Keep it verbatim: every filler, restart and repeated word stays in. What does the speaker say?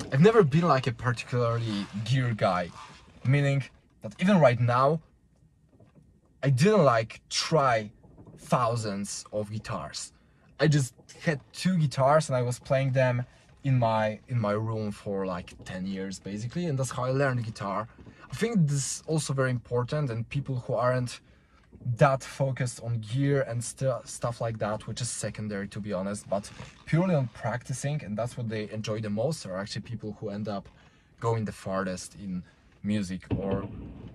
I've never been like a particularly gear guy, meaning that even right now, I didn't like try thousands of guitars. I just had two guitars and I was playing them in my in my room for like ten years basically, and that's how I learned guitar. I think this is also very important, and people who aren't that focused on gear and st stuff like that, which is secondary to be honest, but purely on practicing, and that's what they enjoy the most, are actually people who end up going the farthest in music or